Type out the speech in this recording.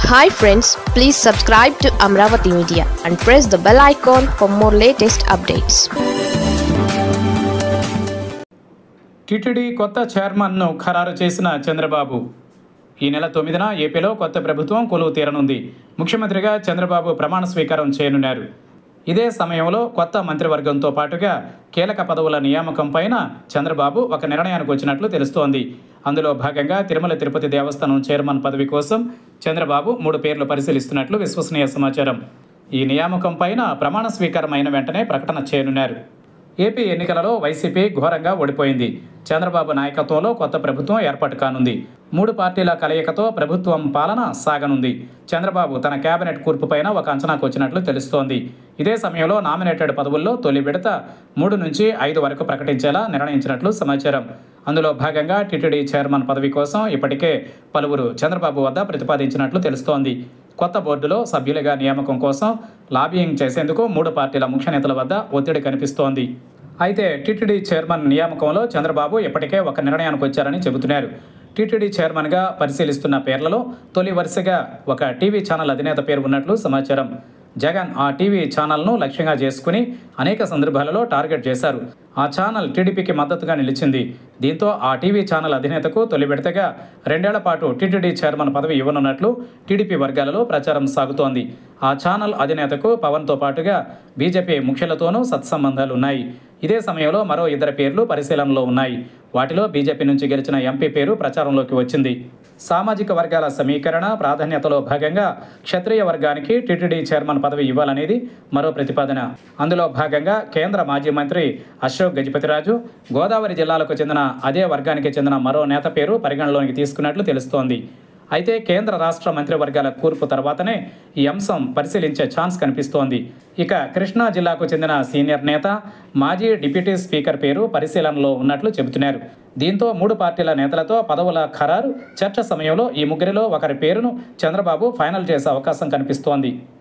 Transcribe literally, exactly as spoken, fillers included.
Hi friends, please subscribe to Amravati Media and press the bell icon for more latest updates. TTD కొత్త చైర్మన్ను ఖరారు చేసిన చంద్రబాబు. ఈ నెల తొమ్మిదిన ఏపీలో కొత్త ప్రభుత్వం కొలువు తీరనుంది. ముఖ్యమంత్రిగా చంద్రబాబు ప్రమాణ స్వీకారం చేయనున్నారు. ఇదే సమయంలో కొత్త మంత్రివర్గంతో పాటుగా కీలక పదవుల నియామకం పైన చంద్రబాబు ఒక నిర్ణయానికి వచ్చినట్లు తెలుస్తోంది. అందులో భాగంగా తిరుమల తిరుపతి దేవస్థానం చైర్మన్ పదవి కోసం చంద్రబాబు మూడు పేర్లు పరిశీలిస్తున్నట్లు విశ్వసనీయ సమాచారం. ఈ నియామకం పైన ప్రమాణ స్వీకారం అయిన వెంటనే ప్రకటన చేయనున్నారు. ఏపీ ఎన్నికలలో వైసీపీ ఘోరంగా ఓడిపోయింది. చంద్రబాబు నాయకత్వంలో కొత్త ప్రభుత్వం ఏర్పాటు కానుంది. మూడు పార్టీల కలయికతో ప్రభుత్వం పాలన సాగనుంది. చంద్రబాబు తన కేబినెట్ కూర్పు పైన ఒక అంచనాకు వచ్చినట్లు తెలుస్తోంది. ఇదే సమయంలో నామినేటెడ్ పదవుల్లో తొలి విడత మూడు నుంచి ఐదు వరకు ప్రకటించేలా నిర్ణయించినట్లు సమాచారం. అందులో భాగంగా టీటీడీ చైర్మన్ పదవి కోసం ఇప్పటికే పలువురు చంద్రబాబు వద్ద ప్రతిపాదించినట్లు తెలుస్తోంది. కొత్త బోర్డులో సభ్యులుగా నియామకం కోసం లాబియింగ్ చేసేందుకు మూడు పార్టీల ముఖ్య నేతల వద్ద ఒత్తిడి కనిపిస్తోంది. అయితే టీటీడీ చైర్మన్ నియామకంలో చంద్రబాబు ఇప్పటికే ఒక నిర్ణయానికి వచ్చారని చెబుతున్నారు. టీటీడీ చైర్మన్గా పరిశీలిస్తున్న పేర్లలో తొలి వరుసగా ఒక టీవీ ఛానల్ అధినేత పేరు ఉన్నట్లు సమాచారం. జగన్ ఆ టీవీ ఛానల్ను లక్ష్యంగా చేసుకుని అనేక సందర్భాలలో టార్గెట్ చేశారు. ఆ ఛానల్ టీడీపీకి మద్దతుగా నిలిచింది. దీంతో ఆ టీవీ ఛానల్ అధినేతకు తొలి విడతగా రెండేళ్ల పాటు టీటీడీ చైర్మన్ పదవి ఇవ్వనున్నట్లు టీడీపీ వర్గాలలో ప్రచారం సాగుతోంది. ఆ ఛానల్ అధినేతకు పవన్తో పాటుగా బీజేపీ ముఖ్యులతోనూ సత్సంబంధాలు ఉన్నాయి. ఇదే సమయంలో మరో ఇద్దరు పేర్లు పరిశీలనలో ఉన్నాయి. వాటిలో బీజేపీ నుంచి గెలిచిన ఎంపీ పేరు ప్రచారంలోకి వచ్చింది. సామాజిక వర్గాల సమీకరణ ప్రాధాన్యతలో భాగంగా క్షత్రియ వర్గానికి టీటీడీ చైర్మన్ పదవి ఇవ్వాలనేది మరో ప్రతిపాదన. అందులో భాగంగా కేంద్ర మాజీ మంత్రి అశోక్ గజపతిరాజు, గోదావరి జిల్లాలకు చెందిన అదే వర్గానికి చెందిన మరో నేత పేరు పరిగణలోకి తీసుకున్నట్లు తెలుస్తోంది. అయితే కేంద్ర రాష్ట్ర మంత్రివర్గాల కూర్పు తర్వాతనే ఈ అంశం పరిశీలించే ఛాన్స్ కనిపిస్తోంది. ఇక కృష్ణా జిల్లాకు చెందిన సీనియర్ నేత, మాజీ డిప్యూటీ స్పీకర్ పేరు పరిశీలనలో ఉన్నట్లు చెబుతున్నారు. దీంతో మూడు పార్టీల నేతలతో పదవుల ఖరారు చర్చ సమయంలో ఈ ముగ్గురిలో ఒకరి పేరును చంద్రబాబు ఫైనల్ చేసే అవకాశం కనిపిస్తోంది.